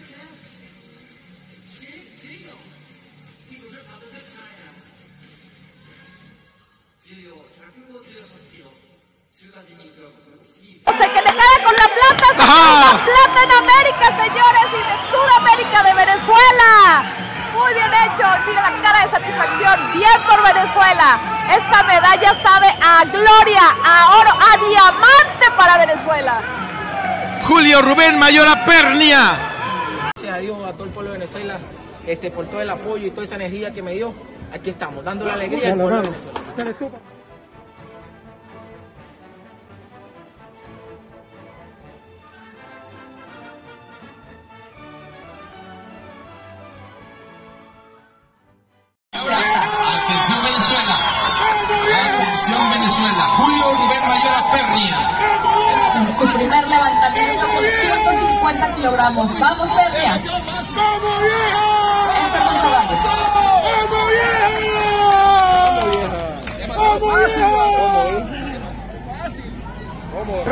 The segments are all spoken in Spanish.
Que le queda con la plata, plata en América, señores, y de Sudamérica, de Venezuela. Muy bien hecho, mira la cara de satisfacción, bien por Venezuela. Esta medalla sabe a gloria, a oro, a diamante para Venezuela. Julio Rubén Mayora Pernia. Gracias a Dios, a todo el pueblo de Venezuela, por todo el apoyo y toda esa energía que me dio. Aquí estamos, dando la alegría al pueblo de Venezuela. Atención Venezuela, atención Venezuela, Julio Rubén Mayora Pernia. Su primer levantamiento son 150 kilogramos. ¡Vamos, Pernia! ¡Vamos, vieja!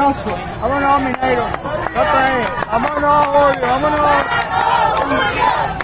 Vámonos, Mineiro. Vámonos, Julio, vámonos.